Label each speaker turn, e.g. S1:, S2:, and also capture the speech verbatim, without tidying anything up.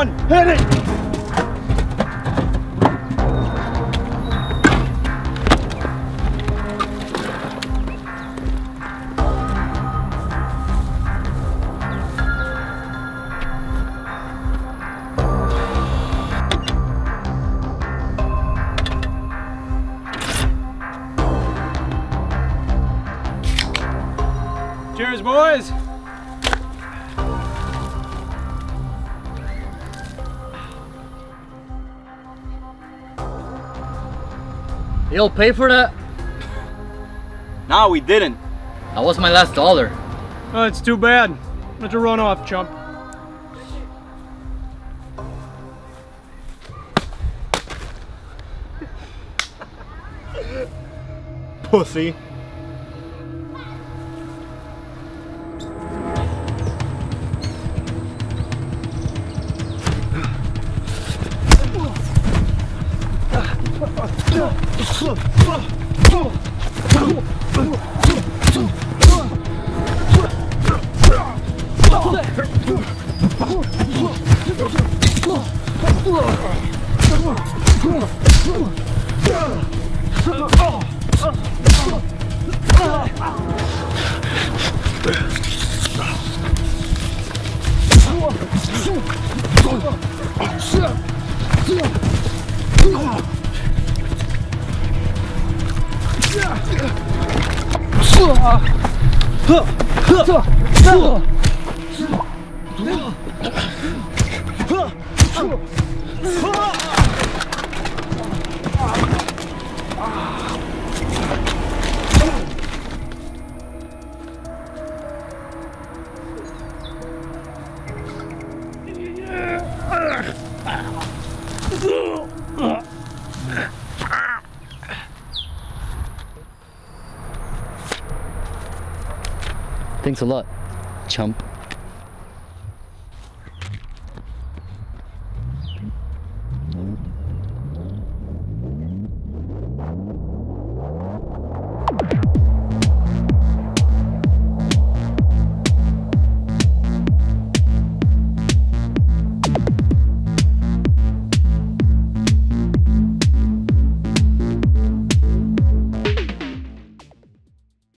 S1: on! Hit it! Cheers, boys!
S2: You'll pay for that?
S1: No, we didn't.
S2: That was my last dollar.
S3: Oh, it's too bad. Let you run off, chump.
S1: Pussy.
S2: Thanks a lot, chump.